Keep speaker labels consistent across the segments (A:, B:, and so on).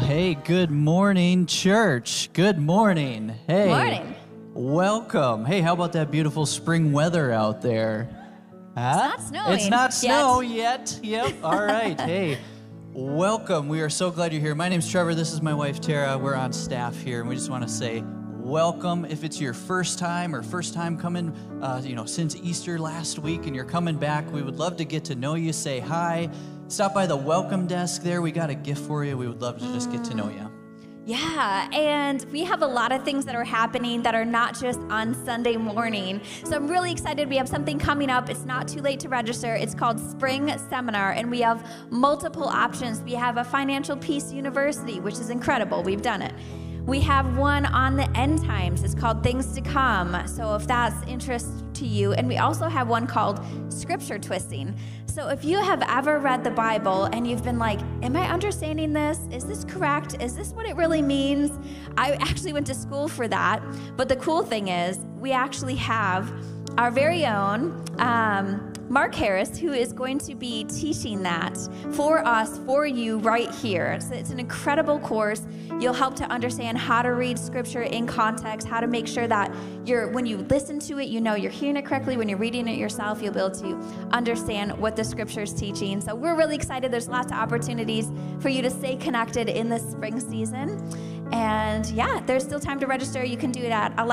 A: Hey, good morning, church. Good morning. Hey.
B: Morning.
A: Welcome. Hey, how about that beautiful spring weather out there? Huh?
B: It's not snowing.
A: It's not snow yet. Yep. All right. Hey, welcome. We are so glad you're here. My name's Trevor. This is my wife, Tara. We're on staff here, and we just want to say welcome. If it's your first time coming, since Easter last week, and you're coming back, we would love to get to know you. Say hi. Stop by the welcome desk there. We got a gift for you. We would love to just get to know you.
B: Yeah, and we have a lot of things that are happening that are not just on Sunday morning. So I'm really excited. We have something coming up. It's not too late to register. It's called Spring Seminar, and we have multiple options. We have a Financial Peace University, which is incredible. We've done it. We have one on the end times. It's called Things to Come. So if that's interest to you. And we also have one called Scripture Twisting. So if you have ever read the Bible and you've been like, am I understanding this? Is this correct? Is this what it really means? I actually went to school for that. But the cool thing is we actually have our very own Mark Harris, who is going to be teaching that for us, for you right here. So it's an incredible course. You'll help to understand how to read Scripture in context, how to make sure that when you listen to it, you know you're hearing it correctly. When you're reading it yourself, you'll be able to understand what the Scripture is teaching. So we're really excited. There's lots of opportunities for you to stay connected in this spring season. And yeah, there's still time to register. You can do it at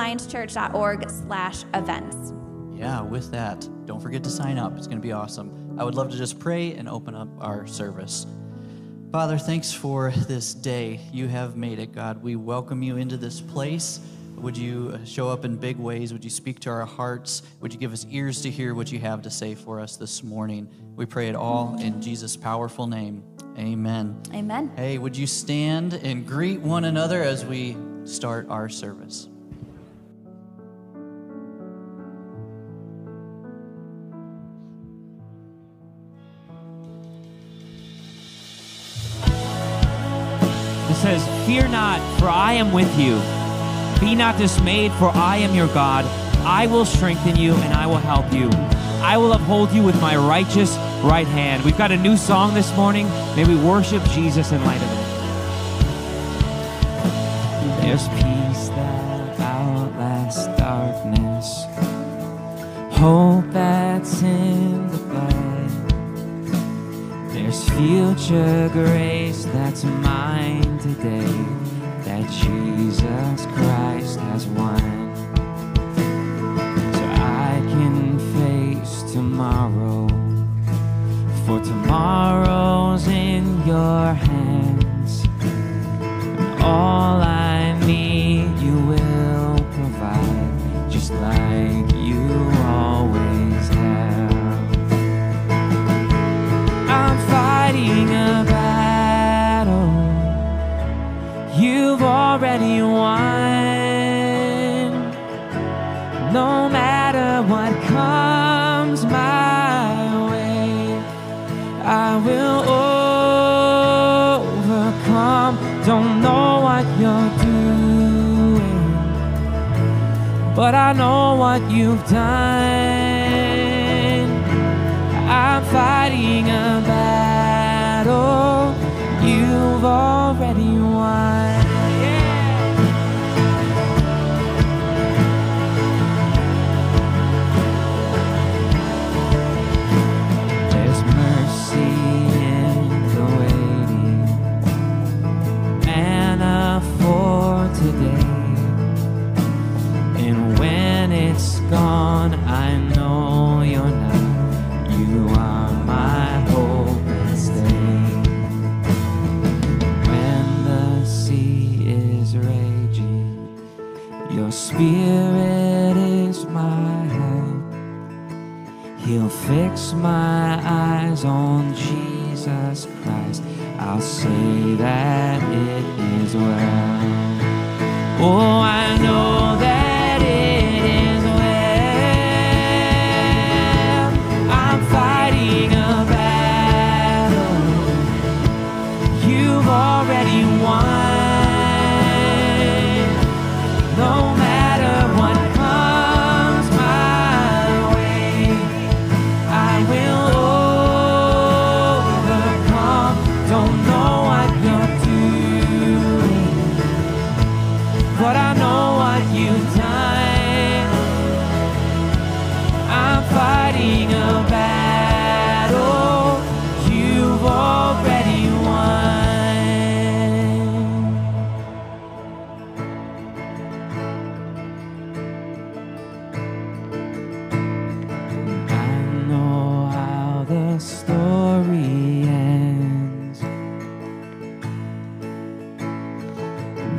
B: alliancechurch.org/events.
A: Yeah, with that, don't forget to sign up. It's going to be awesome. I would love to just pray and open up our service. Father, thanks for this day. You have made it, God. We welcome you into this place. Would you show up in big ways? Would you speak to our hearts? Would you give us ears to hear what you have to say for us this morning? We pray it all in Jesus' powerful name. Amen.
B: Amen.
A: Hey, would you stand and greet one another as we start our service?
C: It says, "Fear not, for I am with you. Be not dismayed, for I am your God. I will strengthen you, and I will help you. I will uphold you with my righteous right hand." We've got a new song this morning. May we worship Jesus in light of it. There's peace that outlasts darkness, hope that's in the blood. There's future grace that's mine today, that Jesus Christ has won. So I can face tomorrow, for tomorrow's in your hands. And all I need you will provide, just like you always have. I'm fighting a battle you've already won. No matter what comes my way, I will overcome. Don't know what you're doing, but I know what you've done. I'm fighting a battle you've already won. There's mercy in the waiting, manna for today. And when it's gone, I know you're not. You are my hope and stay. When the sea is raging, your spirit is my help. He'll fix my eyes on Jesus Christ. I'll say that it is well. Oh, I know that it is well. I'm fighting a battle you've already won. No matter what comes my way, I will overcome. Don't know what you're doing,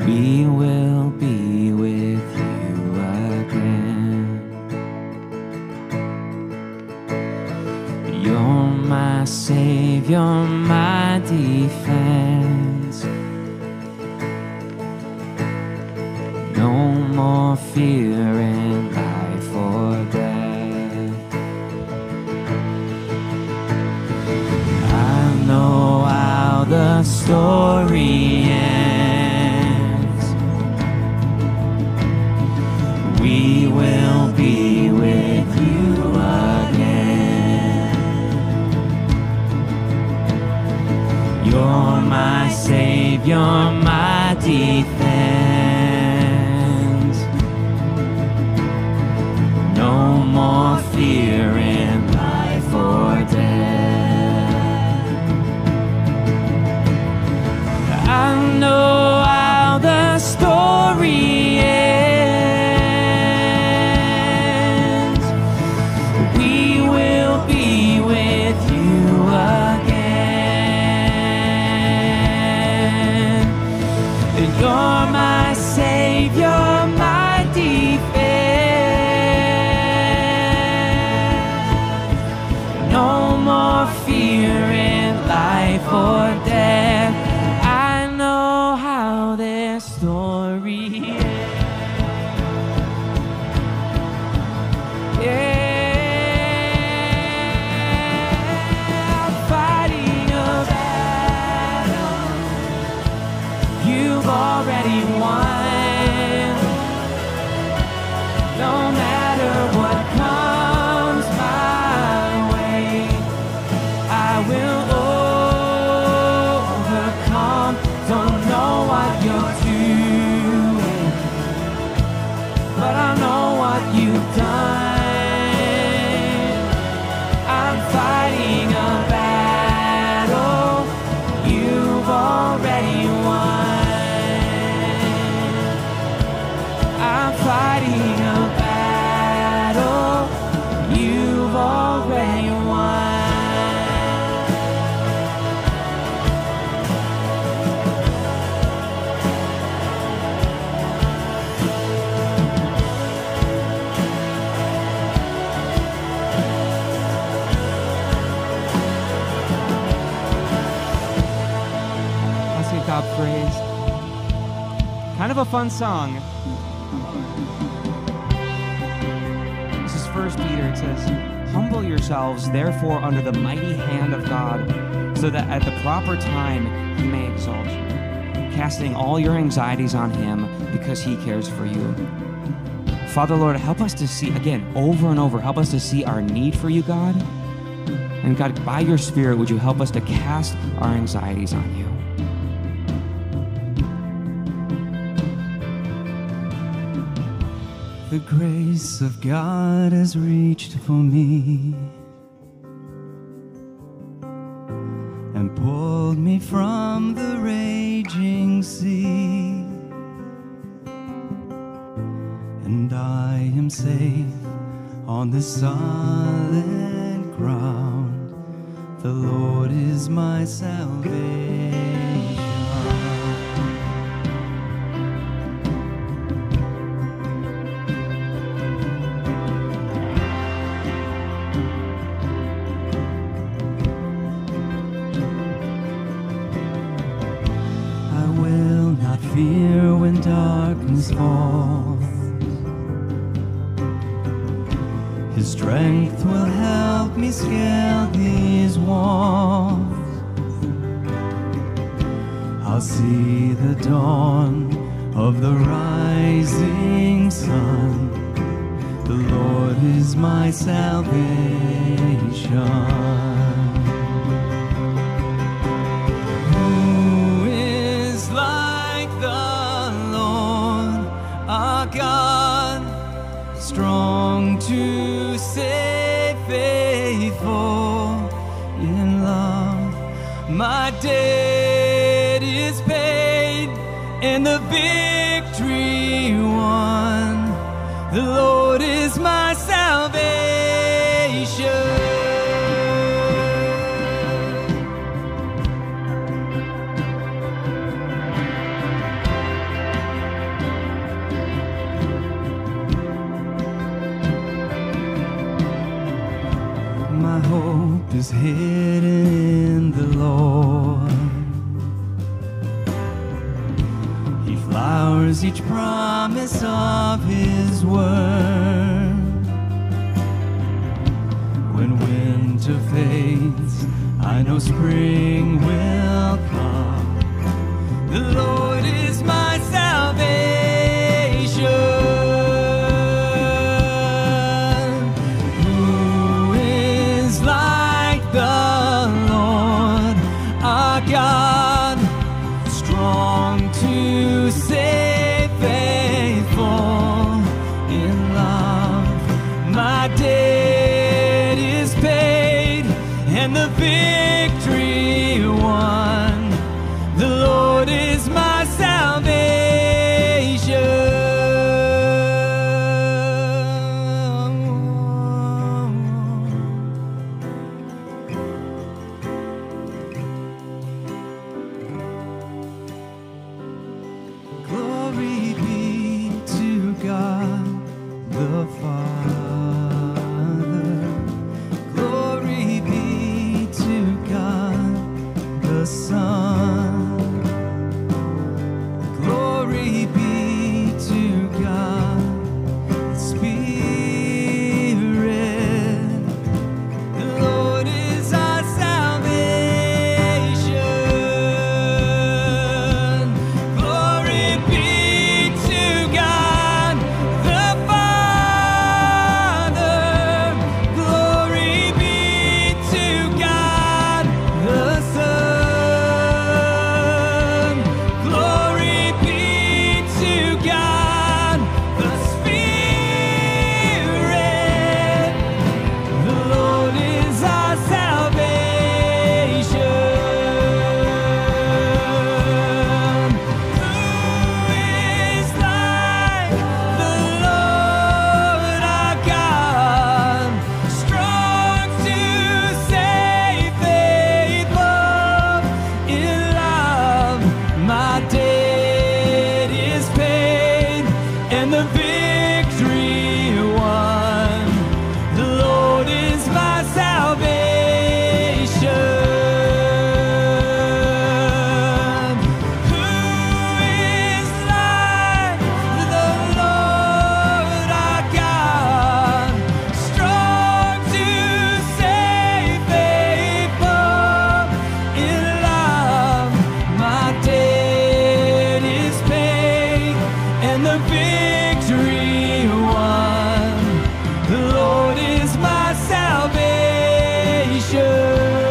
C: we will be with you again. You're my Savior, my defense. No more fear in life or death. I know how the story ends. We will be with you again. You're my Savior, my defense. No more fear in life or death. I know how the story ends. We will be with you again. And you're my Savior, my defense. No more fear in life or death. I know how this story ends. Yeah, I'm fighting a battle you've already won. No matter what comes my way, I will overcome. Don't know what you're doing, but I know what you've done. I'm fighting a battle you've already won. I'm fighting a battle you've already won. Let's give God praise. Kind of a fun song. This is 1 Peter. It says, "Humble yourselves, therefore, under the mighty hand of God, so that at the proper time He may exalt you, casting all your anxieties on Him, because He cares for you." Father, Lord, help us to see, again, over and over, help us to see our need for you, God. And God, by your Spirit, would you help us to cast our anxieties on you?
D: The grace of God has reached for me and pulled me from the raging sea, and I am safe on the solid ground. The Lord is my salvation. Fear when darkness falls, His strength will help me scale these walls. I'll see the dawn of the rising sun. The Lord is my salvation. God, strong to save, faithful in love. My debt is paid and the victory won. The Lord is my salvation. is hidden in the Lord. He flowers each promise of His word. When winter fades, I know spring will come. The Lord is my salvation. Who is like the Lord our God, strong to save, faithful in love? My debt is paid and the victory won. The Lord is my salvation. Glory be to God the Father. Glory be to God the Son. Glory be to God the Spirit. The Lord is our salvation. Glory be to God the Father. Glory be to God the Son. Glory be to God the Spirit. The Lord is our salvation. Who is like the Lord our God, strong to save, faithful in love? My debt is paid and the victory won. The Lord is my salvation. Who is like the Lord our God, strong to save, faithful in love? My debt is paid and the victory won. The Lord is my salvation.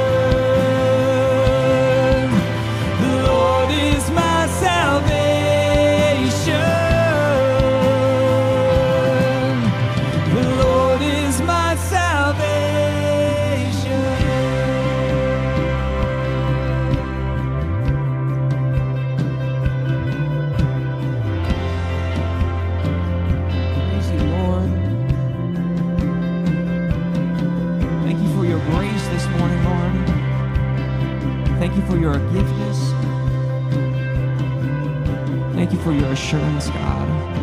D: The Lord is my salvation. The Lord is my salvation.
C: Praise you, Lord. Thank you for your grace this morning, Lord. Thank you for your forgiveness. Thank you for your assurance, God.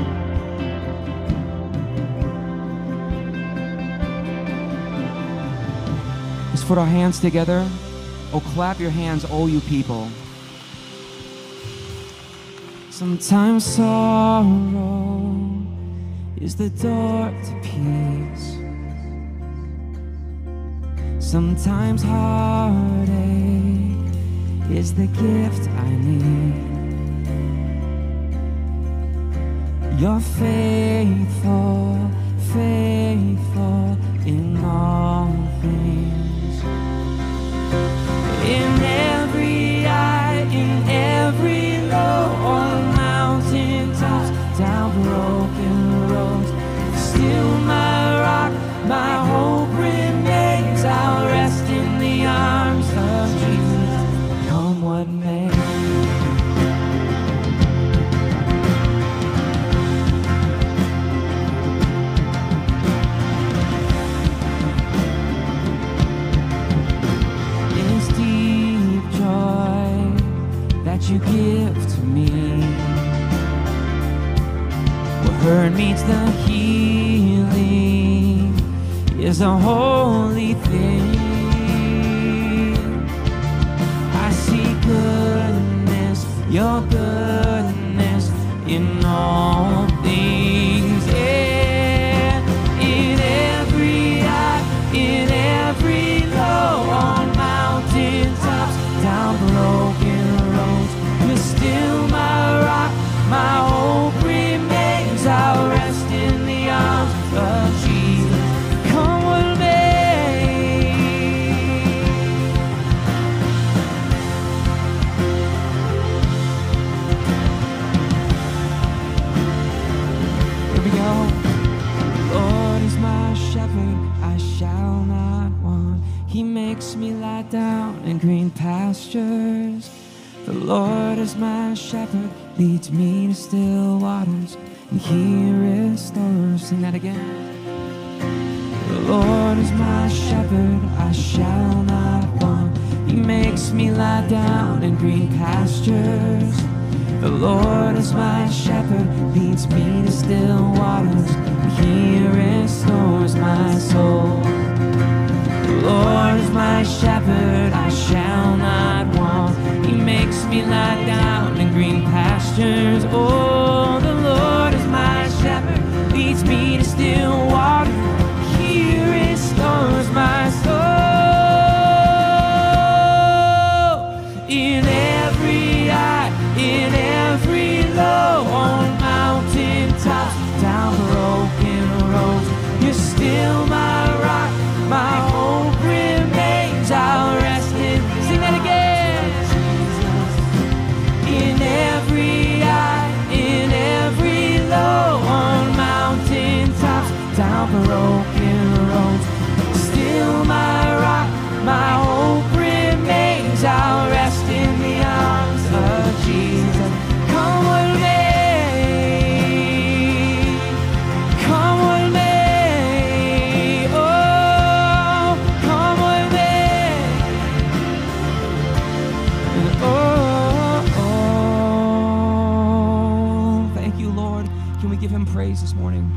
C: Let's put our hands together. Oh, clap your hands, all you people.
D: Sometimes sorrow is the door to peace. Sometimes heartache is the gift I need. You're faithful, faithful in all things. In every high, in every low, on mountain tops, down broken roads, still my rock, my hope remains. I'll rest in the arms of Jesus, come what may. It's deep joy that you give to me. Where hurt meets the healing is a holy thing. your goodness in all things. Yeah, in every high, in every low, on mountaintops, down broken roads, you're still my rock, my hope remains. I'll rest in the arms of Jesus. Come with me. Here we go. Lord is my shepherd, I shall not want. He makes me lie down in green pastures. The Lord is my shepherd, leads me to still waters, and He restores. Sing that again. The Lord is my shepherd, I shall not want. He makes me lie down in green pastures. The Lord is my shepherd, leads me to still waters, and He restores my soul. The Lord is my shepherd, I shall not want. He makes me lie down in green pastures. Oh, the Lord is my shepherd, leads me to still water. He restores my soul. In every high, in every low, on mountaintops, down broken roads, you're still my rock, my hope remains. I'll rest in. Sing that again. In every high, in every low, on mountaintops, down broken roads, still my rock, my hope remains. I'll rest in the arms of Jesus. Come with me. Come with me. Oh, come with me. Oh, thank you, Lord. Can we give Him praise this morning?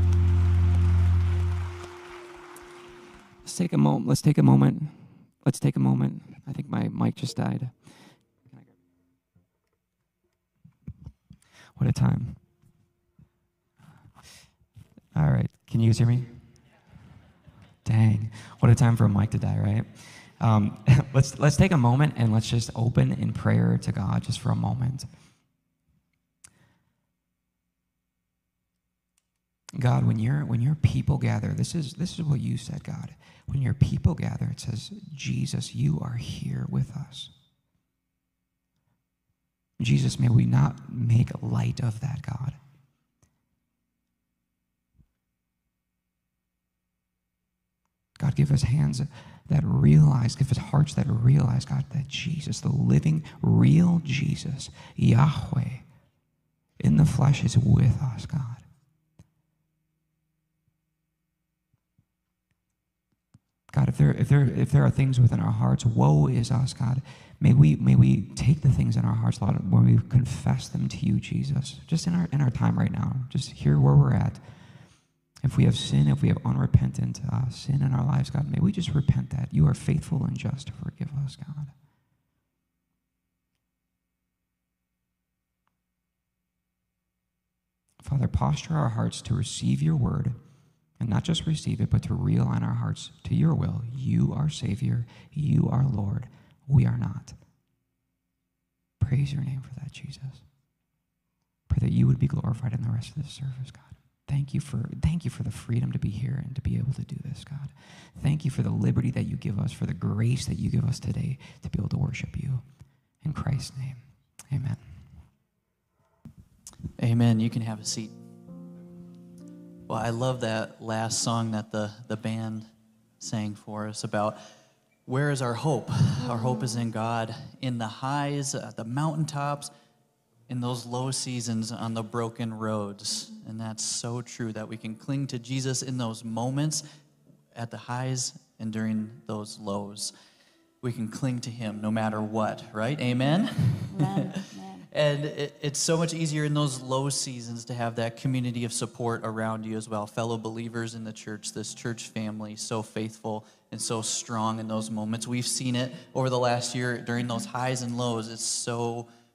D: Let's take a moment. Let's take a moment. Let's take a moment. I think my mic just died. What a time. All right. Can you guys hear me? Dang. What a time for a mic to die, right? Let's take a moment and let's just open in prayer to God just for a moment. God, when your people gather, this is what you said, God. When your people gather, it says, Jesus, you are here with us. Jesus, may we not make light of that, God. God, give us hands that realize, give us hearts that realize, God, that Jesus, the living, real Jesus, Yahweh, in the flesh is with us, God. God, if there are things within our hearts, woe is us, God. May we take the things in our hearts, Lord, when we confess them to you, Jesus. Just in our time right now, just here where we're at. If we have sin, if we have unrepentant sin in our lives, God, may we just repent that. You are faithful and just to forgive us, God. Father, posture our hearts to receive your word, and not just receive it, but to realign our hearts to your will. You are Savior. You are Lord. We are not. Praise your name for that, Jesus. Pray that you would be glorified in the rest of this service, God. Thank you for the freedom to be here and to be able to do this, God. Thank you for the liberty that you give us, for the grace that you give us today to be able to worship you. In Christ's name, amen.
A: Amen. You can have a seat. Well, I love that last song that the band sang for us about where is our hope? Our hope is in God, in the highs, the mountaintops, in those low seasons on the broken roads. And that's so true, that we can cling to Jesus in those moments at the highs and during those lows. We can cling to him no matter what, right? Amen?
B: Amen.
A: And it's so much easier in those low seasons to have that community of support around you as well. Fellow believers in the church, this church family, so faithful and so strong in those moments. We've seen it over the last year during those highs and lows. It's so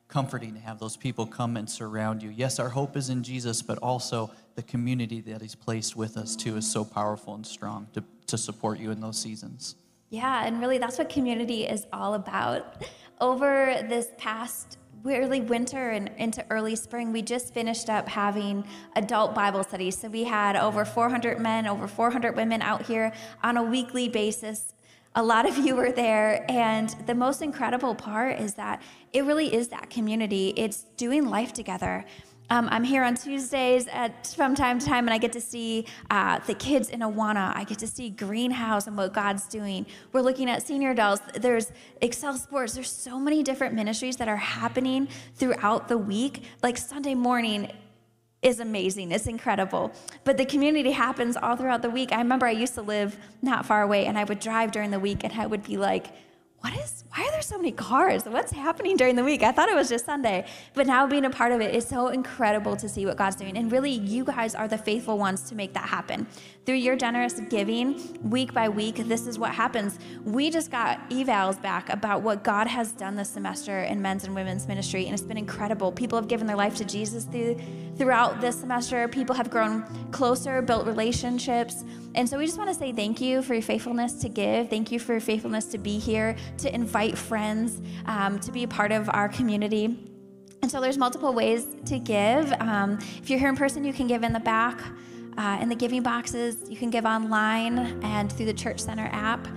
A: comforting to have those people come and surround you. Yes, our hope is in Jesus, but also the community that he's placed with us too is so powerful and strong to support you in those seasons.
B: Yeah, and really that's what community is all about. Over this past early winter and into early spring, we just finished up having adult Bible studies. So we had over 400 men, over 400 women out here on a weekly basis. A lot of you were there, and the most incredible part is that it really is that community. It's doing life together. I'm here on Tuesdays from time to time, and I get to see the kids in Awana. I get to see Greenhouse and what God's doing. We're looking at senior adults. There's Excel Sports. There's so many different ministries that are happening throughout the week. Like Sunday morning is amazing. It's incredible. But the community happens all throughout the week. I remember I used to live not far away, and I would drive during the week, and I would be like, why are there so many cars? What's happening during the week? I thought it was just Sunday. But now being a part of it is so incredible to see what God's doing. And really, you guys are the faithful ones to make that happen. Through your generous giving, week by week, this is what happens. We just got evals back about what God has done this semester in men's and women's ministry, and it's been incredible. People have given their life to Jesus throughout this semester. People have grown closer, built relationships. And so we just want to say thank you for your faithfulness to give. Thank you for your faithfulness to be here, to invite friends, to be a part of our community. And so there's multiple ways to give. If you're here in person, you can give in the back, in the giving boxes. You can give online and through the Church Center app.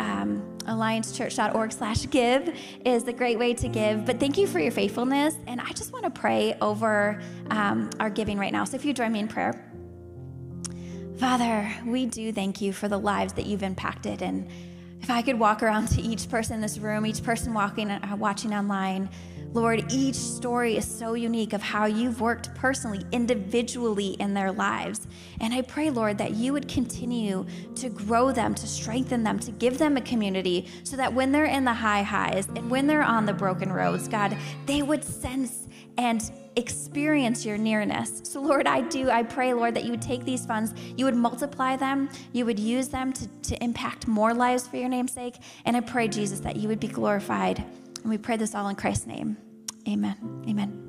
B: AllianceChurch.org/give is a great way to give. But thank you for your faithfulness. And I just want to pray over our giving right now. So if you join me in prayer. Father, we do thank you for the lives that you've impacted. And if I could walk around to each person in this room, each person watching online, Lord, each story is so unique of how you've worked personally, individually in their lives. And I pray, Lord, that you would continue to grow them, to strengthen them, to give them a community so that when they're in the high highs and when they're on the broken roads, God, they would sense and experience your nearness. So Lord, I pray, Lord, that you would take these funds, you would multiply them, you would use them to impact more lives for your name's sake. And I pray, Jesus, that you would be glorified. And we pray this all in Christ's name. Amen. Amen.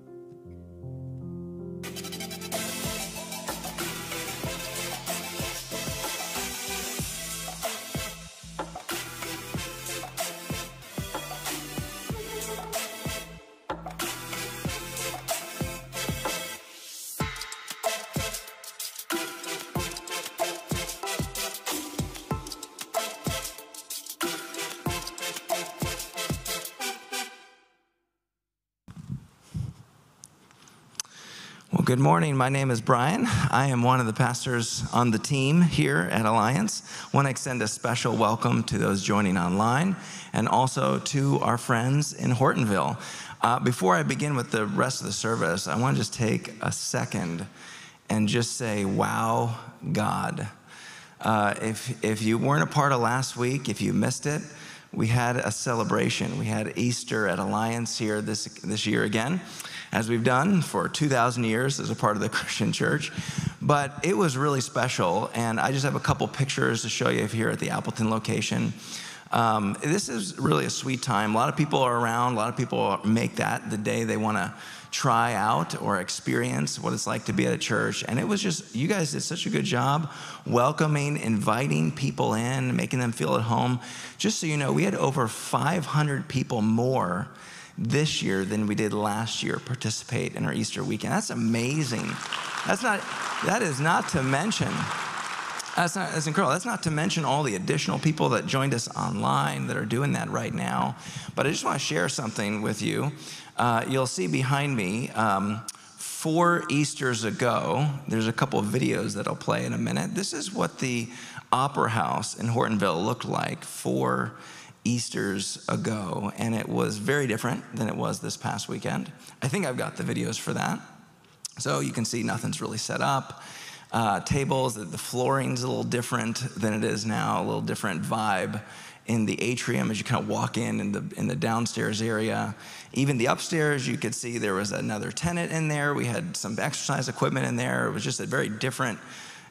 E: Good morning. My name is Brian. I am one of the pastors on the team here at Alliance. I want to extend a special welcome to those joining online and also to our friends in Hortonville. Before I begin with the rest of the service, I want to just take a second and just say, wow, God. If you weren't a part of last week, if you missed it, we had a celebration. We had Easter at Alliance here this year again, as we've done for 2,000 years as a part of the Christian church. But it was really special, and I just have a couple pictures to show you here at the Appleton location. This is really a sweet time. A lot of people are around. A lot of people make that the day they want to try out or experience what it's like to be at a church. And it was just, you guys did such a good job welcoming, inviting people in, making them feel at home. Just so you know, we had over 500 people more this year than we did last year participate in our Easter weekend. That's amazing. That's incredible. That's not to mention all the additional people that joined us online that are doing that right now. But I just want to share something with you. You'll see behind me, 4 Easters ago, there's a couple of videos that I'll play in a minute. This is what the Opera House in Hortonville looked like 4 Easters ago, and it was very different than it was this past weekend. I think I've got the videos for that. So you can see nothing's really set up. Tables, the flooring's a little different than it is now, a little different vibe in the atrium as you kind of walk in the downstairs area. Even the upstairs, you could see there was another tenant in there. We had some exercise equipment in there. It was just a very different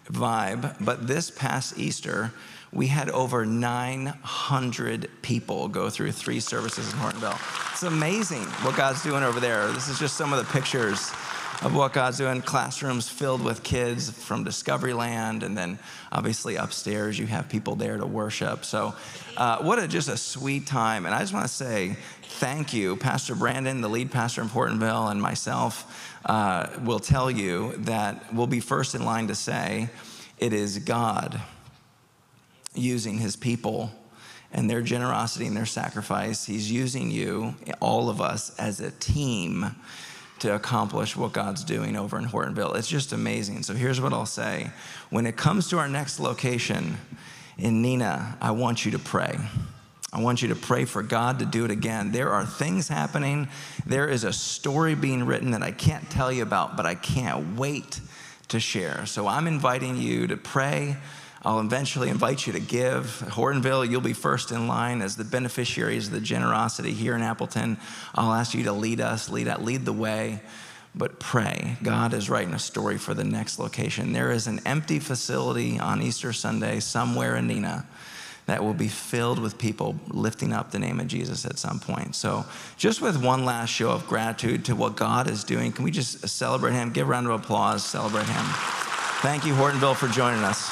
E: vibe, but this past Easter, we had over 900 people go through 3 services in Hortonville. It's amazing what God's doing over there. This is just some of the pictures of what God's doing. Classrooms filled with kids from Discoveryland, and then obviously upstairs you have people there to worship. So just a sweet time. And I just want to say thank you. Pastor Brandon, the lead pastor in Hortonville, and myself will tell you that we'll be first in line to say it is God using his people and their generosity and their sacrifice. He's using you, all of us, as a team to accomplish what God's doing over in Hortonville. It's just amazing. So here's what I'll say. When it comes to our next location in Neenah, I want you to pray. I want you to pray for God to do it again. There are things happening. There is a story being written that I can't tell you about, but I can't wait to share. So I'm inviting you to pray. I'll eventually invite you to give. Hortonville, you'll be first in line as the beneficiaries of the generosity here in Appleton. I'll ask you to lead us, lead the way, but pray. God is writing a story for the next location. There is an empty facility on Easter Sunday somewhere in Neenah that will be filled with people lifting up the name of Jesus at some point. So just with one last show of gratitude to what God is doing, can we just celebrate him? Give a round of applause, celebrate him. Thank you, Hortonville, for joining us.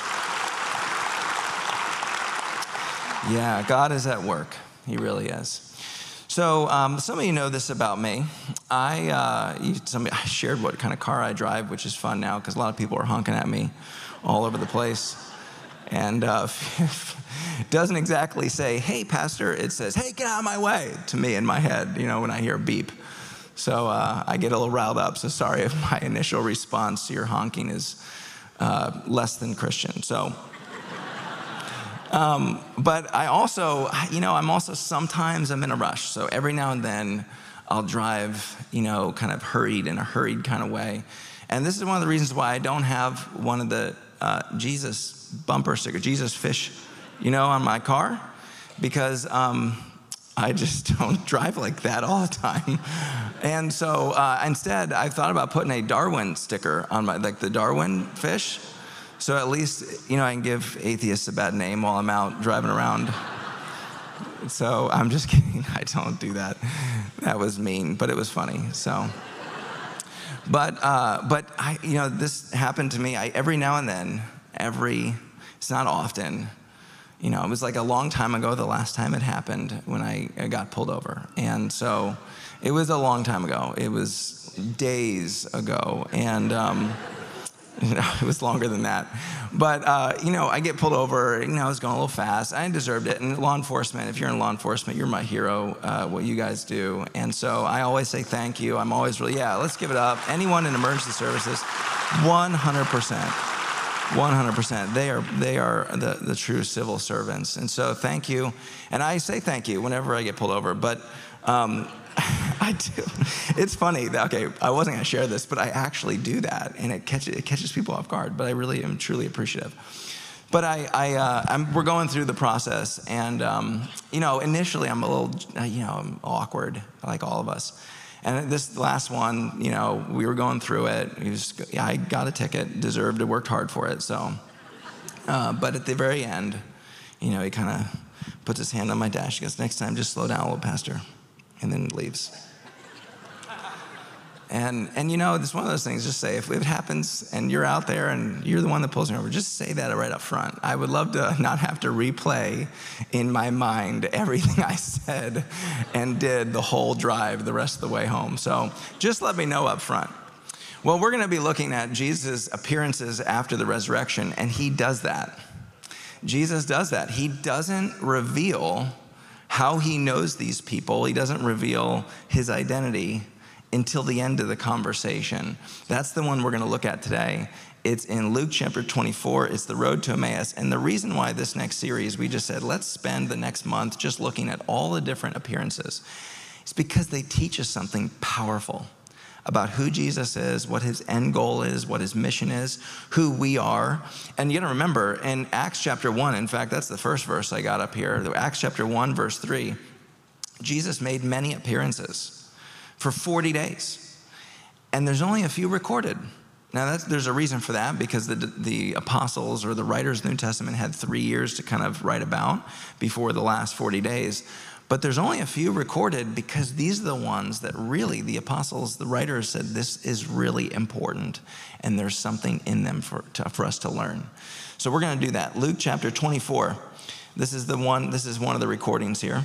E: Yeah, God is at work. He really is. So some of you know this about me. I shared what kind of car I drive, which is fun now because a lot of people are honking at me all over the place. And it doesn't exactly say, hey, pastor. It says, hey, get out of my way, to me in my head, when I hear a beep. So I get a little riled up. So sorry if my initial response to your honking is less than Christian. So. But I also, sometimes I'm in a rush. So every now and then I'll drive, kind of hurried in a hurried kind of way. And this is one of the reasons why I don't have one of the Jesus bumper sticker, Jesus fish, on my car, because I just don't drive like that all the time. And so instead, I've thought about putting a Darwin sticker on the Darwin fish. So at least, I can give atheists a bad name while I'm out driving around. So I'm just kidding. I don't do that. That was mean, but it was funny. So, but this happened to me. Every now and then, it's not often. It was like a long time ago, the last time it happened when I got pulled over. And so it was a long time ago. It was days ago. And, it was longer than that. But, I get pulled over. I was going a little fast. I deserved it. And law enforcement, if you're in law enforcement, you're my hero, what you guys do. And so I always say thank you. I'm always really, let's give it up. Anyone in emergency services, 100%. 100%. They are the true civil servants. And so thank you. And I say thank you whenever I get pulled over. But I do. It's funny. Okay, I wasn't going to share this, but I actually do that, and it catches people off guard. But I really am truly appreciative. But we're going through the process, and initially I'm a little, I'm awkward, like all of us. And this last one, we were going through it. I got a ticket, deserved it, worked hard for it. So, but at the very end, he kind of puts his hand on my dash. He goes, "Next time, just slow down a little, Pastor," and then leaves. And it's one of those things, just say, if it happens and you're out there and you're the one that pulls me over, just say that right up front. I would love to not have to replay in my mind everything I said and did the whole drive the rest of the way home. So just let me know up front. Well, we're going to be looking at Jesus' appearances after the resurrection, and he does that. Jesus does that. He doesn't reveal how he knows these people. He doesn't reveal his identity until the end of the conversation. That's the one we're going to look at today. It's in Luke chapter 24. It's the road to Emmaus. And the reason why this next series, we just said, let's spend the next month just looking at all the different appearances. It's because they teach us something powerful about who Jesus is, what his end goal is, what his mission is, who we are. And you got to remember, in Acts chapter 1, in fact, that's the first verse I got up here, Acts chapter 1, verse 3, Jesus made many appearances for 40 days. And there's only a few recorded. Now, there's a reason for that, because the apostles or the writers of the New Testament had 3 years to kind of write about before the last 40 days. But there's only a few recorded because these are the ones that really the apostles, the writers said, this is really important, and there's something in them for us to learn. So we're going to do that. Luke chapter 24. This is one of the recordings here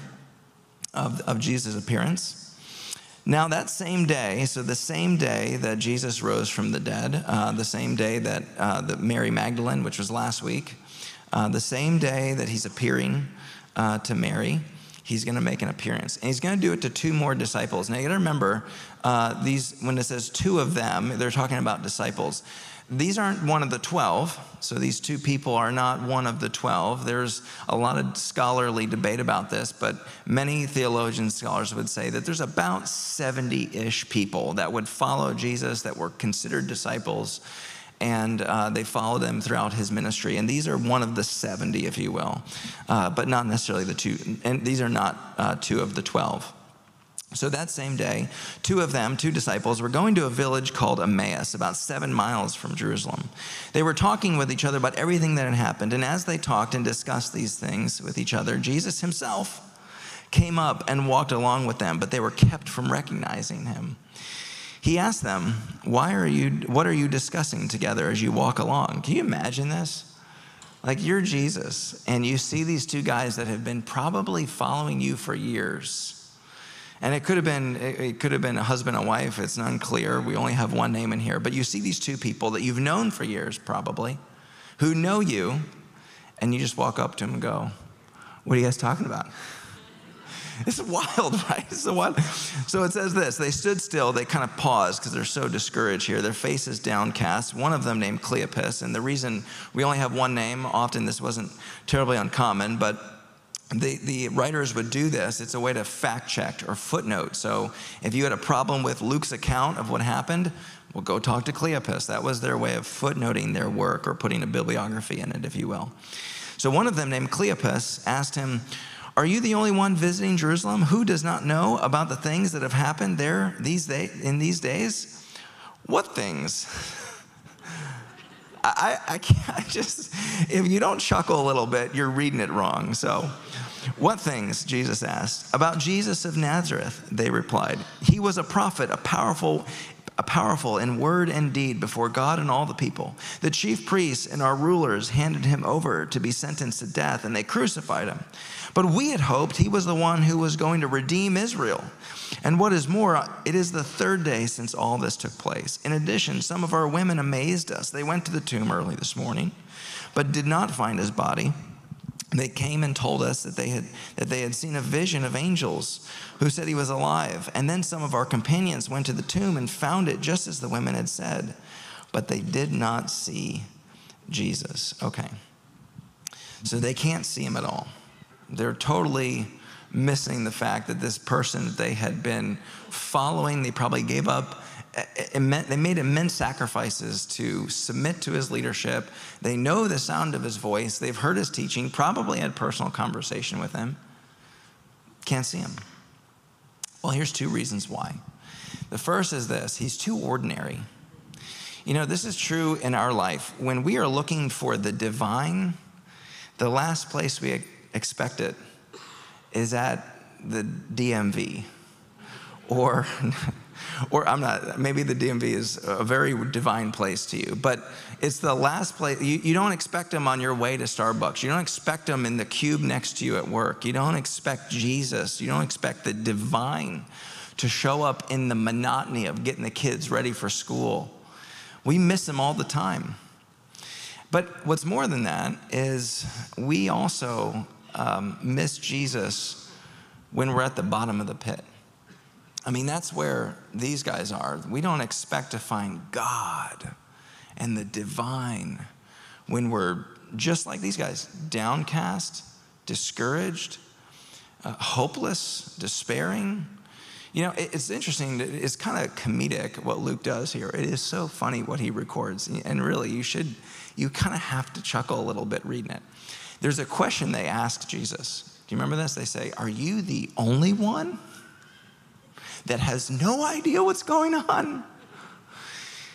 E: of Jesus' appearance. Now that same day, so the same day that Jesus rose from the dead, the same day that Mary Magdalene, which was last week, the same day that he's appearing to Mary, he's going to make an appearance. And he's going to do it to 2 more disciples. Now you got to remember, when it says 2 of them, they're talking about disciples. These aren't one of the 12, so these 2 people are not one of the 12. There's a lot of scholarly debate about this, but many theologians, scholars would say that there's about 70-ish people that would follow Jesus that were considered disciples, and they followed him throughout his ministry. And these are one of the 70, if you will, but not necessarily the 2, and these are not 2 of the 12. So that same day, 2 of them, 2 disciples, were going to a village called Emmaus, about 7 miles from Jerusalem. They were talking with each other about everything that had happened. And as they talked and discussed these things with each other, Jesus himself came up and walked along with them, but they were kept from recognizing him. He asked them, what are you discussing together as you walk along? Can you imagine this? Like, you're Jesus, and you see these 2 guys that have been probably following you for years. And it could have been a husband and wife. It's unclear. We only have one name in here. But you see these 2 people that you've known for years, probably, who know you, and you just walk up to them and go, what are you guys talking about? It's wild, right? It's wild. So it says this: they stood still. They kind of paused because they're so discouraged here. Their faces downcast. One of them named Cleopas. And the reason we only have one name, often this wasn't terribly uncommon, but the writers would do this. It's a way to fact check or footnote. So if you had a problem with Luke's account of what happened, well, go talk to Cleopas. That was their way of footnoting their work or putting a bibliography in it, if you will. So one of them, named Cleopas, asked him, are you the only one visiting Jerusalem who does not know about the things that have happened there in these days? What things? I can't if you don't chuckle a little bit, you're reading it wrong. So, what things? Jesus asked. About Jesus of Nazareth, they replied. He was a prophet, a powerful in word and deed before God and all the people. The chief priests and our rulers handed him over to be sentenced to death, and they crucified him. But we had hoped he was the one who was going to redeem Israel. And what is more, it is the 3rd day since all this took place. In addition, some of our women amazed us. They went to the tomb early this morning, but did not find his body. They came and told us that they had seen a vision of angels who said he was alive. And then some of our companions went to the tomb and found it just as the women had said, but they did not see Jesus. Okay. So they can't see him at all. They're totally missing the fact that this person that they had been following, they probably gave up. They made immense sacrifices to submit to his leadership. They know the sound of his voice. They've heard his teaching, probably had personal conversation with him. Can't see him. Well, here's 2 reasons why. The first is this: he's too ordinary. You know, this is true in our life. When we are looking for the divine, the last place we expect it is at the DMV, or maybe the DMV is a very divine place to you, but it's the last place. You don't expect him on your way to Starbucks. You don't expect him in the cube next to you at work. You don't expect Jesus. You don't expect the divine to show up in the monotony of getting the kids ready for school. We miss him all the time. But what's more than that is we also miss Jesus when we're at the bottom of the pit. I mean, that's where these guys are. We don't expect to find God and the divine when we're just like these guys, downcast, discouraged, hopeless, despairing. You know, it's interesting. It's kind of comedic what Luke does here. It is so funny what he records. And really, you kind of have to chuckle a little bit reading it. There's a question they ask Jesus. Do you remember this? They say, are you the only one that has no idea what's going on?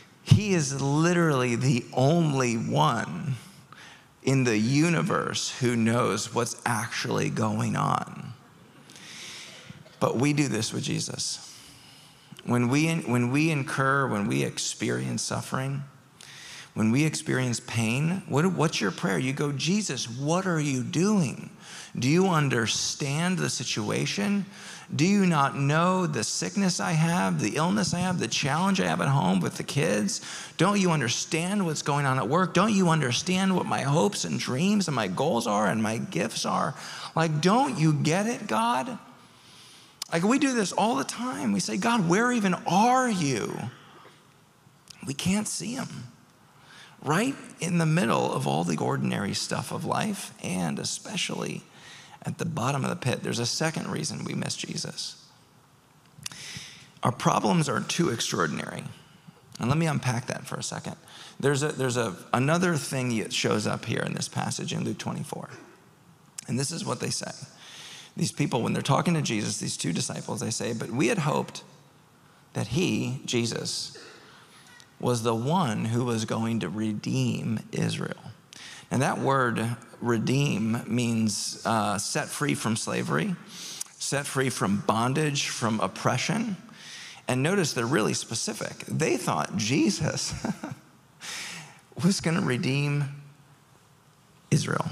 E: He is literally the only one in the universe who knows what's actually going on. But we do this with Jesus. When we experience suffering, when we experience pain, what's your prayer? You go, Jesus, what are you doing? Do you understand the situation? Do you not know the sickness I have, the illness I have, the challenge I have at home with the kids? Don't you understand what's going on at work? Don't you understand what my hopes and dreams and my goals are and my gifts are? Like, don't you get it, God? Like, we do this all the time. We say, God, where even are you? We can't see him. Right in the middle of all the ordinary stuff of life, and especially at the bottom of the pit, there's a second reason we miss Jesus. Our problems are too extraordinary. And let me unpack that for a second. There's another thing that shows up here in this passage in Luke 24. And this is what they say. These people, when they're talking to Jesus, these two disciples, they say, but we had hoped that he, Jesus, was the one who was going to redeem Israel. And that word redeem means set free from slavery, set free from bondage, from oppression. And notice they're really specific. They thought Jesus was going to redeem Israel.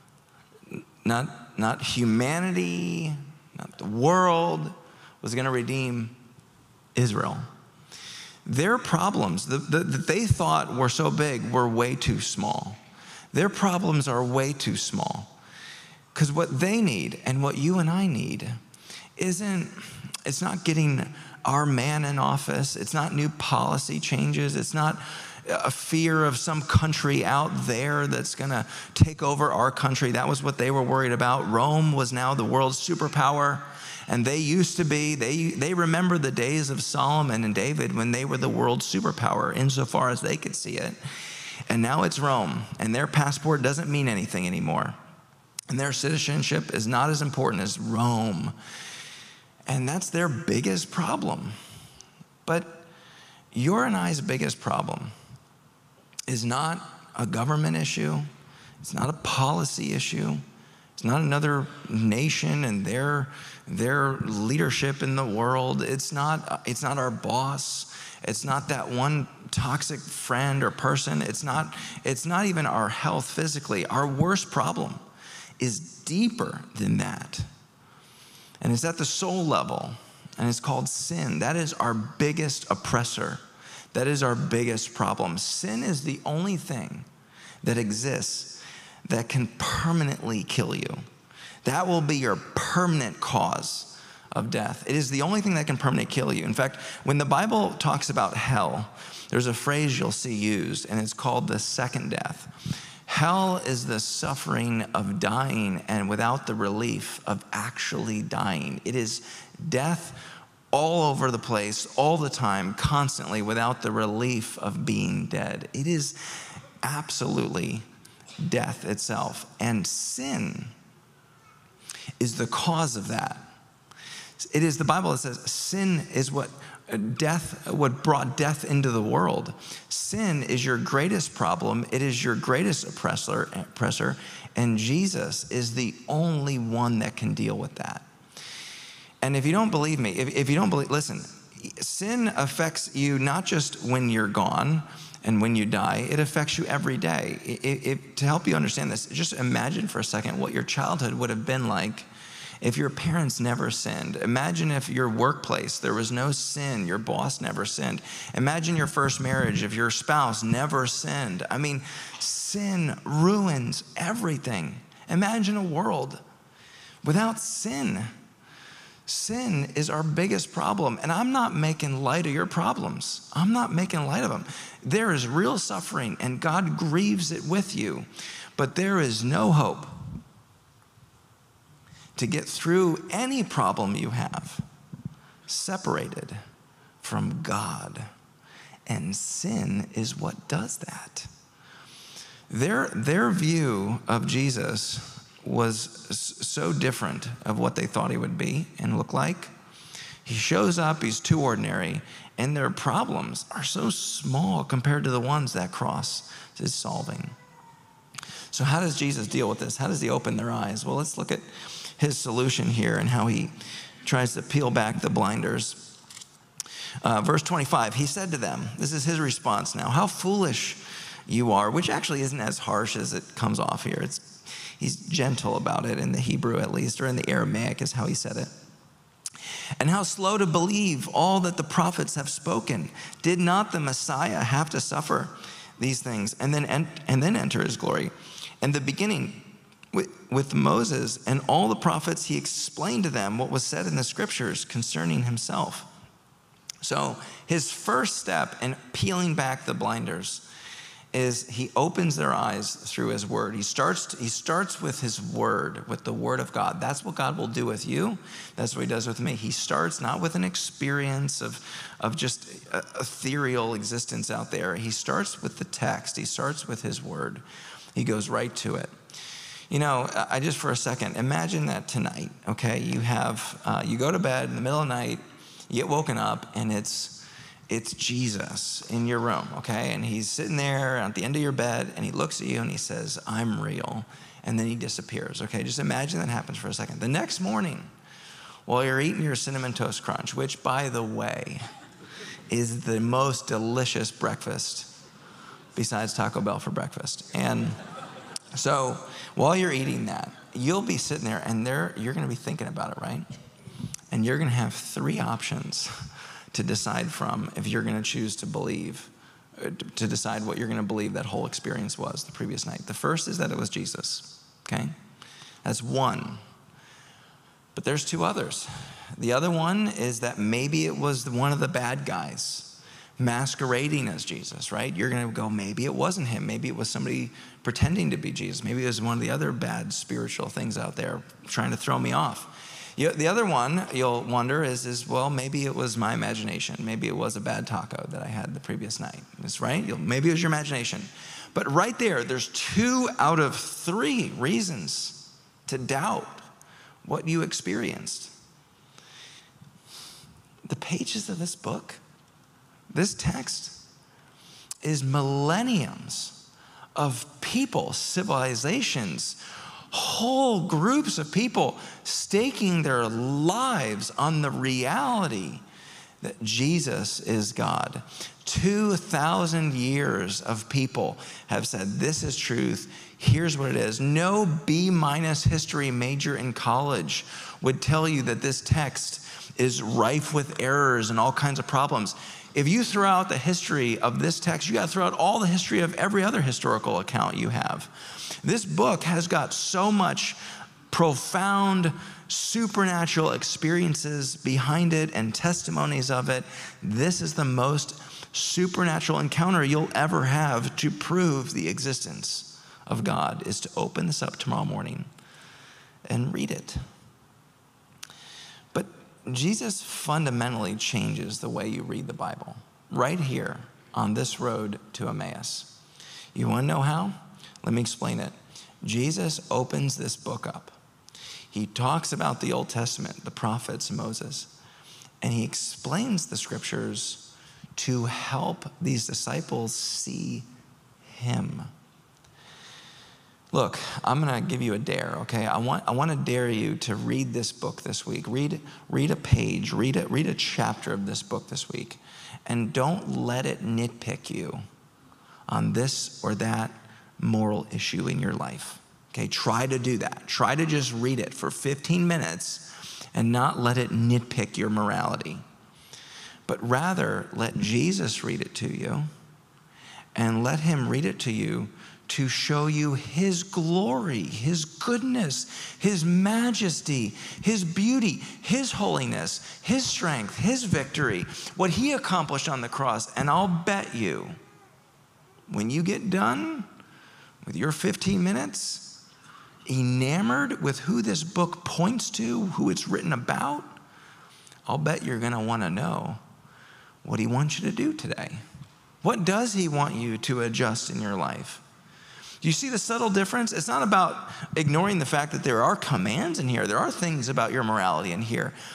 E: Not humanity, not the world, was going to redeem Israel. Their problems that they thought were so big were way too small. Their problems are way too small. Because what they need and what you and I need it's not getting our man in office. It's not new policy changes. It's not a fear of some country out there that's going to take over our country. That was what they were worried about. Rome was now the world's superpower. And they used to be, they remember the days of Solomon and David when they were the world's superpower insofar as they could see it. And now it's Rome, and their passport doesn't mean anything anymore. And their citizenship is not as important as Rome. And that's their biggest problem. But your and I's biggest problem is not a government issue. It's not a policy issue. It's not another nation and their leadership in the world. It's not our boss. It's not that one toxic friend or person. It's not even our health physically. Our worst problem is deeper than that. And it's at the soul level, and it's called sin. That is our biggest oppressor. That is our biggest problem. Sin is the only thing that exists that can permanently kill you. That will be your permanent cause of death. It is the only thing that can permanently kill you. In fact, when the Bible talks about hell, there's a phrase you'll see used, and it's called the second death. Hell is the suffering of dying and without the relief of actually dying. It is death all over the place, all the time, constantly, without the relief of being dead. It is absolutely death itself. And sin is the cause of that. It is the Bible that says sin is what brought death into the world. Sin is your greatest problem. It is your greatest oppressor, and Jesus is the only one that can deal with that. And if you don't believe me, listen, sin affects you not just when you're gone and when you die, it affects you every day. To help you understand this, just imagine for a second what your childhood would have been like if your parents never sinned. Imagine if your workplace, there was no sin, your boss never sinned. Imagine your first marriage, if your spouse never sinned. I mean, sin ruins everything. Imagine a world without sin. Sin is our biggest problem. And I'm not making light of your problems. I'm not making light of them. There is real suffering, and God grieves it with you. But there is no hope to get through any problem you have separated from God. And sin is what does that. Their view of Jesus was so different of what they thought he would be and look like, He shows up, he's too ordinary, and their problems are so small compared to the ones that cross is solving. So how does Jesus deal with this? How does he open their eyes? Well, let's look at his solution here and how he tries to peel back the blinders. Verse 25, he said to them, this is his response now, how foolish you are, which actually isn't as harsh as it comes off here. He's gentle about it in the Hebrew at least, or in the Aramaic is how he said it. And how slow to believe all that the prophets have spoken. Did not the Messiah have to suffer these things and then enter his glory? In the beginning, with Moses and all the prophets, he explained to them what was said in the scriptures concerning himself. So his first step in peeling back the blinders is he opens their eyes through his word. He starts with his word, with the word of God. That's what God will do with you. That's what he does with me. He starts not with an experience of just ethereal existence out there. He starts with the text. He starts with his word. He goes right to it. You know, I just for a second, imagine that tonight, okay? You go to bed in the middle of the night, you get woken up, and it's Jesus in your room, okay? And he's sitting there at the end of your bed, and he looks at you and he says, I'm real. And then he disappears, okay? Just imagine that happens for a second. The next morning, while you're eating your Cinnamon Toast Crunch, which, by the way, is the most delicious breakfast besides Taco Bell for breakfast. And so while you're eating that, you'll be sitting there, and you're going to be thinking about it, right? And you're going to have 3 options to decide from if you're going to choose to believe, to decide what you're going to believe that whole experience was the previous night. The first is that it was Jesus, okay? That's one. But there's 2 others. The other one is that maybe it was one of the bad guys masquerading as Jesus, right? You're going to go, maybe it wasn't him. Maybe it was somebody pretending to be Jesus. Maybe it was one of the other bad spiritual things out there trying to throw me off. The other one you'll wonder is well, maybe it was my imagination. Maybe it was a bad taco that I had the previous night. That's right. Maybe it was your imagination. But right there's 2 out of 3 reasons to doubt what you experienced. The pages of this book, this text, is millenniums of people, civilizations, whole groups of people staking their lives on the reality that Jesus is God. 2,000 years of people have said, this is truth, here's what it is. No B- history major in college would tell you that this text is rife with errors and all kinds of problems. If you throw out the history of this text, you got to throw out all the history of every other historical account you have. This book has got so much profound supernatural experiences behind it and testimonies of it. This is the most supernatural encounter you'll ever have to prove the existence of God, is to open this up tomorrow morning and read it. But Jesus fundamentally changes the way you read the Bible right here on this road to Emmaus. You want to know how? Let me explain it. Jesus opens this book up. He talks about the Old Testament, the prophets, Moses, and he explains the scriptures to help these disciples see him. Look, I'm going to give you a dare, okay? I want to dare you to read this book this week. Read a page, read a chapter of this book this week, and don't let it nitpick you on this or that moral issue in your life. Okay, try to do that. Try to just read it for 15 minutes and not let it nitpick your morality. But rather, let Jesus read it to you, and let him read it to you to show you his glory, his goodness, his majesty, his beauty, his holiness, his strength, his victory, what he accomplished on the cross. And I'll bet you, when you get done with your 15 minutes, enamored with who this book points to, who it's written about, I'll bet you're going to want to know what he wants you to do today. What does he want you to adjust in your life? Do you see the subtle difference? It's not about ignoring the fact that there are commands in here. There are things about your morality in here.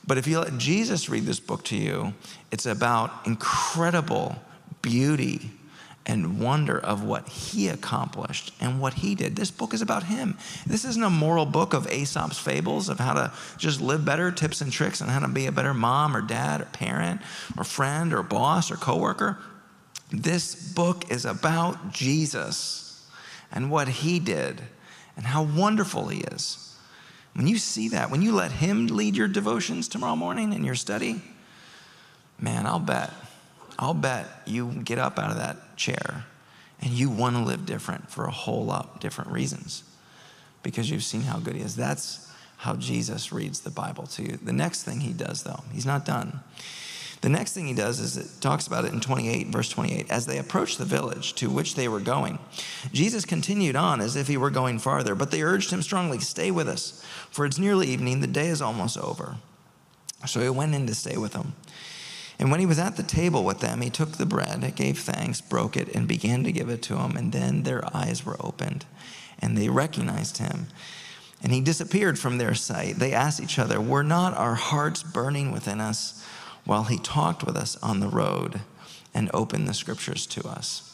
E: But if you let Jesus read this book to you, it's about incredible beauty and wonder of what he accomplished and what he did. This book is about him. This isn't a moral book of Aesop's fables of how to just live better, tips and tricks on how to be a better mom or dad or parent or friend or boss or coworker. This book is about Jesus and what he did and how wonderful he is. When you see that, when you let him lead your devotions tomorrow morning in your study, man, I'll bet you get up out of that chair and you want to live different for a whole lot different reasons because you've seen how good he is. That's how Jesus reads the Bible to you. The next thing he does, though, he's not done. The next thing he does is it talks about it in 28, verse 28. As they approached the village to which they were going, Jesus continued on as if he were going farther, but they urged him strongly, "Stay with us, for it's nearly evening. The day is almost over." So he went in to stay with them. And when he was at the table with them, he took the bread, gave thanks, broke it, and began to give it to them. And then their eyes were opened, and they recognized him. And he disappeared from their sight. They asked each other, "Were not our hearts burning within us while he talked with us on the road and opened the scriptures to us?"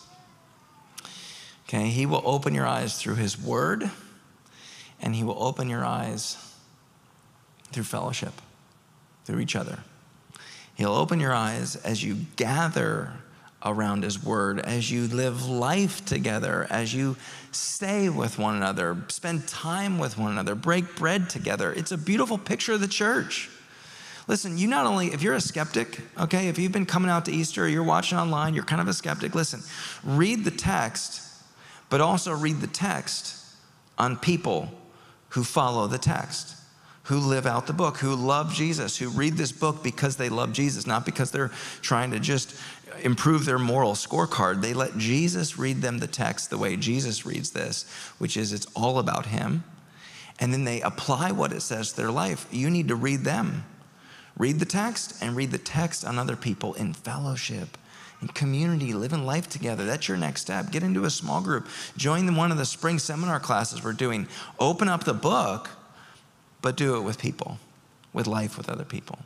E: Okay, he will open your eyes through his word, and he will open your eyes through fellowship, through each other. He'll open your eyes as you gather around his word, as you live life together, as you stay with one another, spend time with one another, break bread together. It's a beautiful picture of the church. Listen, you not only, if you're a skeptic, okay, if you've been coming out to Easter or you're watching online, you're kind of a skeptic, listen, read the text, but also read the text on people who follow the text, who live out the book, who love Jesus, who read this book because they love Jesus, not because they're trying to just improve their moral scorecard. They let Jesus read them the text the way Jesus reads this, which is it's all about him. And then they apply what it says to their life. You need to read them. Read the text and read the text on other people in fellowship, in community, living life together. That's your next step. Get into a small group. Join one of the spring seminar classes we're doing. Open up the book, but do it with people, with life with other people.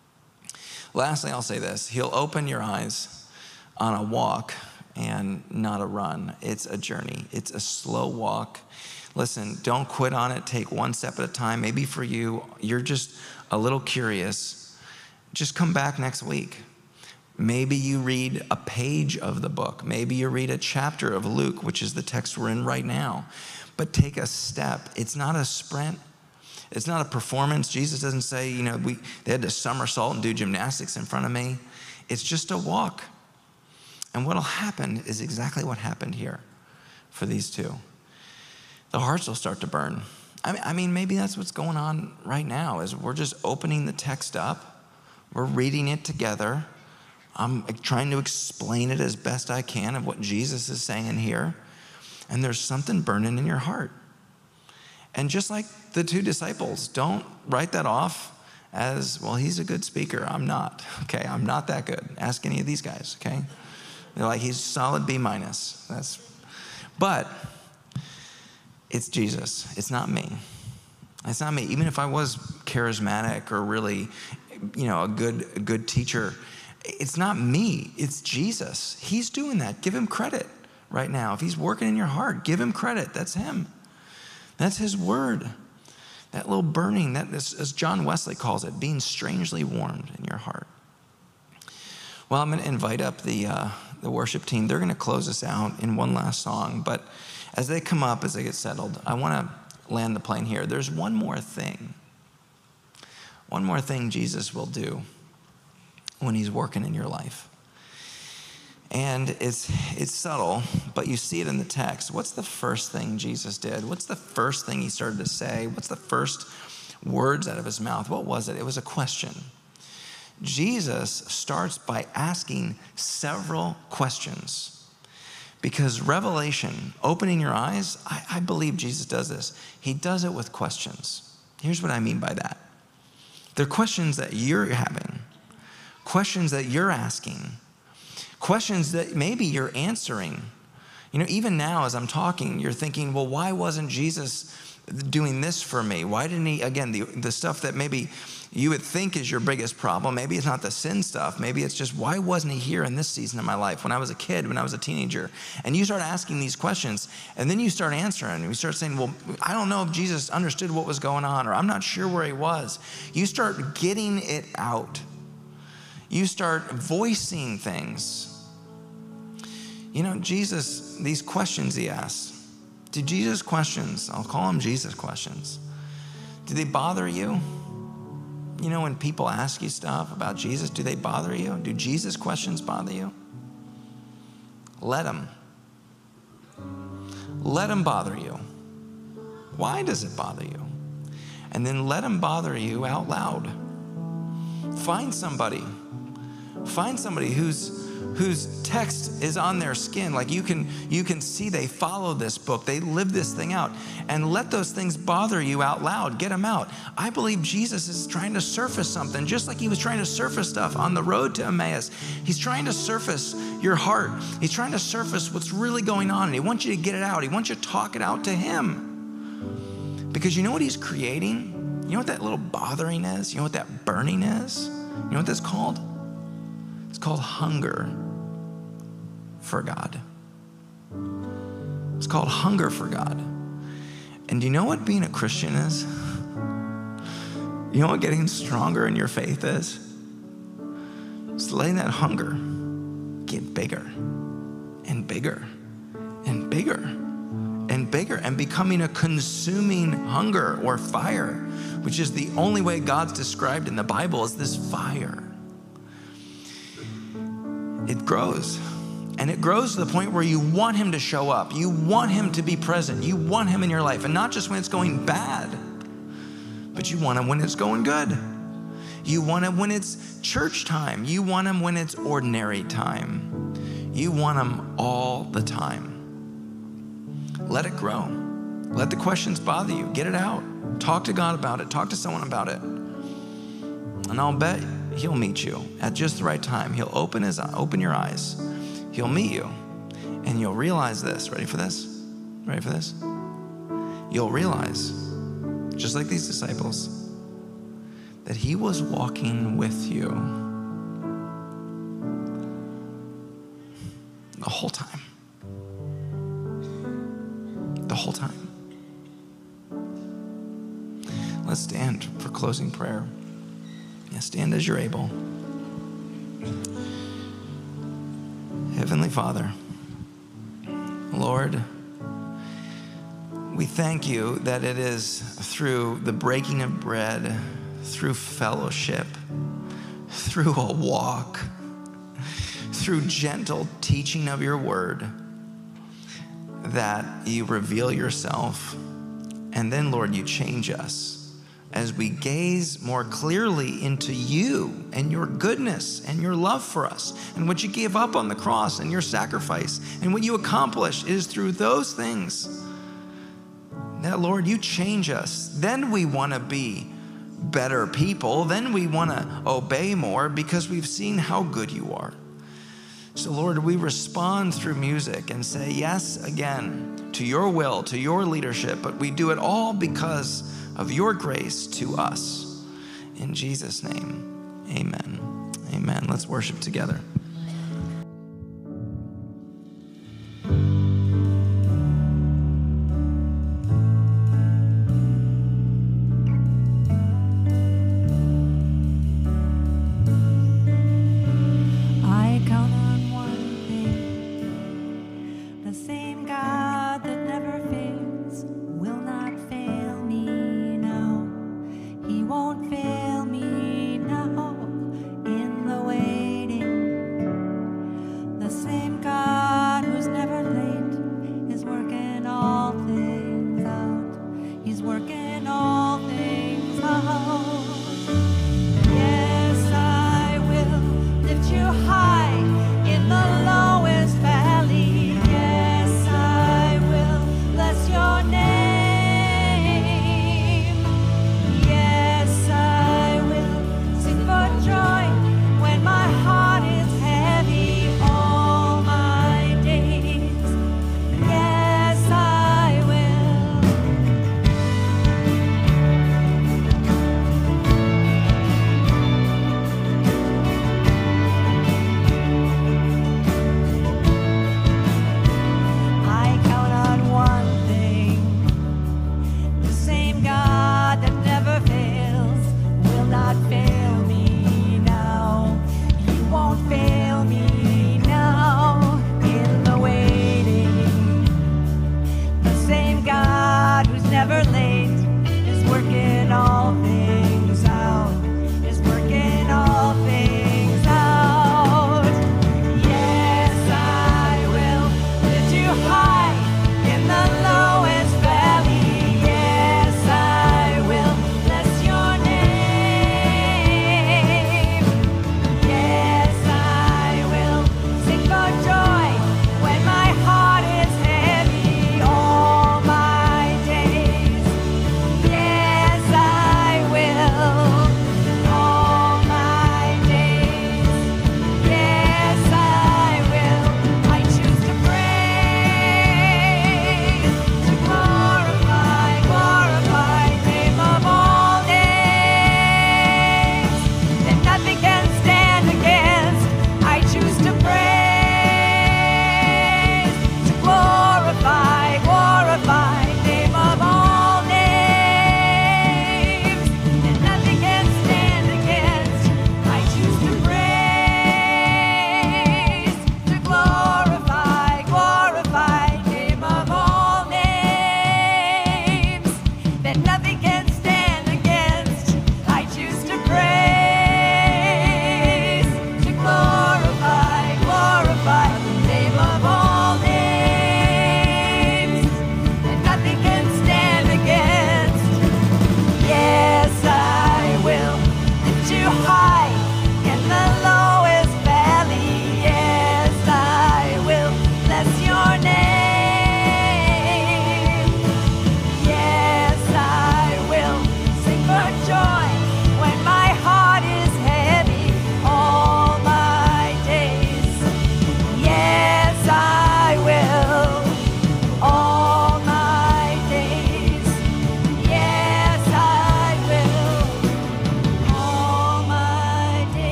E: Lastly, I'll say this. He'll open your eyes on a walk and not a run. It's a journey. It's a slow walk. Listen, don't quit on it. Take one step at a time. Maybe for you, you're just a little curious. Just come back next week. Maybe you read a page of the book. Maybe you read a chapter of Luke, which is the text we're in right now. But take a step. It's not a sprint. It's not a performance. Jesus doesn't say, they had to somersault and do gymnastics in front of me. It's just a walk. And what'll happen is exactly what happened here for these two. The hearts will start to burn. I mean, maybe that's what's going on right now is we're just opening the text up. We're reading it together. I'm trying to explain it as best I can of what Jesus is saying here. And there's something burning in your heart. And just like the two disciples, don't write that off as, well, he's a good speaker. I'm not, okay? I'm not that good. Ask any of these guys, okay? They're like, he's solid B-. But it's Jesus. It's not me. It's not me. Even if I was charismatic or really, a good teacher, it's not me. It's Jesus. He's doing that. Give him credit right now. If he's working in your heart, give him credit. That's him. That's his word. That little burning, that is, as John Wesley calls it, being strangely warmed in your heart. Well, I'm going to invite up the worship team. They're going to close us out in one last song. But as they come up, as they get settled, I want to land the plane here. There's one more thing. One more thing Jesus will do when he's working in your life. And it's subtle, but you see it in the text. What's the first thing Jesus did? What's the first thing he started to say? What's the first words out of his mouth? What was it? It was a question. Jesus starts by asking several questions. Because revelation, opening your eyes, I believe Jesus does this. He does it with questions. Here's what I mean by that. They're questions that you're having, questions that you're asking, questions that maybe you're answering. Even now as I'm talking, you're thinking, well, why wasn't Jesus doing this for me? Why didn't he, again, the stuff that maybe you would think is your biggest problem, maybe it's not the sin stuff. Maybe it's just, why wasn't he here in this season of my life, when I was a kid, when I was a teenager? And you start asking these questions, and then you start answering, and you start saying, well, I don't know if Jesus understood what was going on, or I'm not sure where he was. You start getting it out. You start voicing things. You know, Jesus, these questions he asks, do Jesus questions, I'll call them Jesus questions, do they bother you? You know, when people ask you stuff about Jesus, do they bother you? Do Jesus questions bother you? Let them. Let them bother you. Why does it bother you? And then let them bother you out loud. Find somebody whose text is on their skin. Like you can see they follow this book. They live this thing out. And let those things bother you out loud. Get them out. I believe Jesus is trying to surface something, just like he was trying to surface stuff on the road to Emmaus. He's trying to surface your heart. He's trying to surface what's really going on. And he wants you to get it out. He wants you to talk it out to him. Because you know what he's creating? You know what that little bothering is? You know what that burning is? You know what that's called? It's called hunger for God. It's called hunger for God. And do you know what being a Christian is? You know what getting stronger in your faith is? It's letting that hunger get bigger and bigger and bigger and bigger and becoming a consuming hunger or fire, which is the only way God's described in the Bible, is this fire. It grows. And it grows to the point where you want him to show up. You want him to be present. You want him in your life. And not just when it's going bad, but you want him when it's going good. You want him when it's church time. You want him when it's ordinary time. You want him all the time. Let it grow. Let the questions bother you. Get it out. Talk to God about it. Talk to someone about it. And I'll bet he'll meet you at just the right time. He'll open your eyes. He'll meet you, and you'll realize this. Ready for this? Ready for this? You'll realize, just like these disciples, that he was walking with you the whole time. The whole time. Let's stand for closing prayer. Yeah, stand as you're able. Heavenly Father, Lord, we thank you that it is through the breaking of bread, through fellowship, through a walk, through gentle teaching of your word, that you reveal yourself. And then, Lord, you change us as we gaze more clearly into you and your goodness and your love for us and what you gave up on the cross and your sacrifice and what you accomplished. It is through those things that, Lord, you change us. Then we want to be better people. Then we want to obey more because we've seen how good you are. So, Lord, we respond through music and say yes again to your will, to your leadership, but we do it all because of your grace to us. In Jesus' name, amen. Amen. Let's worship together.
F: I count on one thing, the same God that never fails will not fail me now. He won't fail me now in the waiting.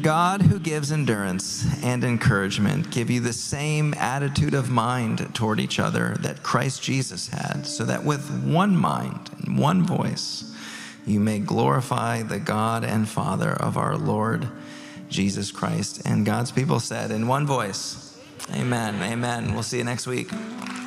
E: God, who gives endurance and encouragement, give you the same attitude of mind toward each other that Christ Jesus had, so that with one mind and one voice, you may glorify the God and Father of our Lord Jesus Christ. And God's people said in one voice, amen, amen. We'll see you next week.